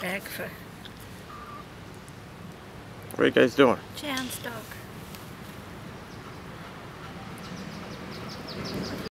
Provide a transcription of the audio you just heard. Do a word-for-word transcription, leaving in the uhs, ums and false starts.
bag for What are you guys doing? Jan's dog.